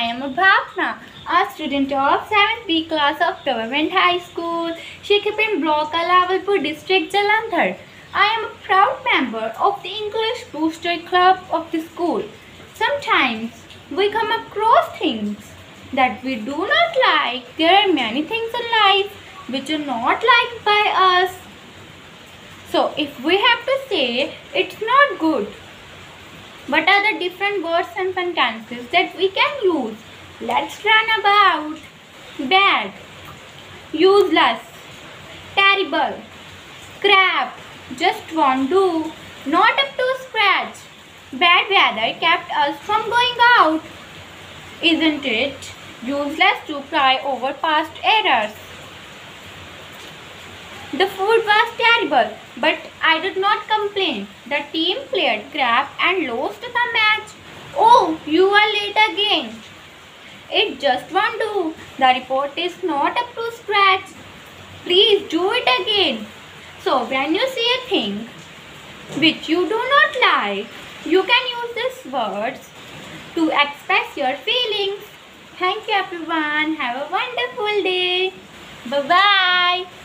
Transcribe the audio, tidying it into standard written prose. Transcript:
I am Bhavna, a student of 7th B class of Government High School, Shikhipin Block, Lawalpur District, Jalandhar. I am a proud member of the English Booster Club of the school. Sometimes we come across things that we do not like. There are many things in life which are not liked by us. So if we have to say it's not good, what are the different words and sentences that we can use? Let's learn about bad, useless, terrible, crap, just won't do, not up to scratch. Bad weather kept us from going out. Isn't it useless to cry over past errors? The food was terrible, but I did not complain. The team played crap and lost the match. Oh, you are late again. It just won't do. The report is not up to scratch. Please do it again. So when you see a thing which you do not like, you can use these words to express your feelings. Thank you everyone. Have a wonderful day. Bye-bye.